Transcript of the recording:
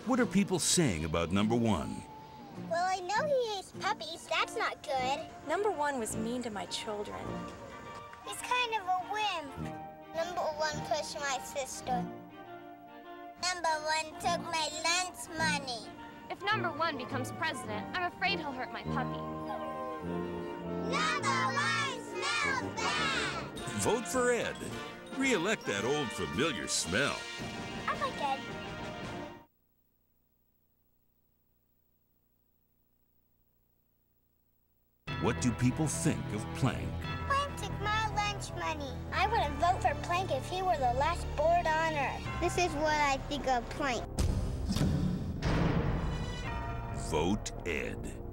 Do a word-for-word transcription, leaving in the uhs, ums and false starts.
What are people saying about number one? Well, I know he hates puppies. That's not good. Number one was mean to my children. He's kind of a wimp. Number one pushed my sister. Number one took my lunch money. If number one becomes president, I'm afraid he'll hurt my puppy. Number one smells bad. Vote for Ed. Re-elect that old familiar smell. I like Ed. What do people think of Plank? Plank took my lunch money. I wouldn't vote for Plank if he were the last board on Earth. This is what I think of Plank. Vote Ed.